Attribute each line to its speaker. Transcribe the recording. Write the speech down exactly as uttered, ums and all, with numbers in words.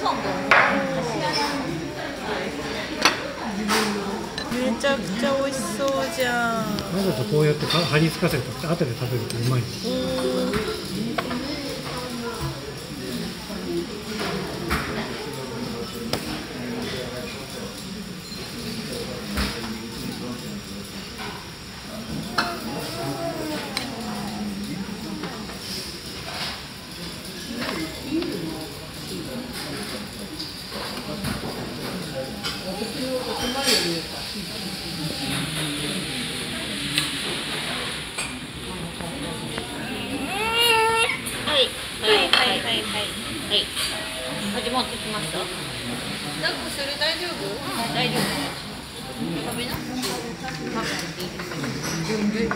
Speaker 1: めちゃくちゃ美味しそうじゃん。
Speaker 2: わざとこうやって張り付かせて後で食べるとうまい。
Speaker 3: 始まってきました。抱っこする？大丈夫？大丈夫。食べな。食べていいですか？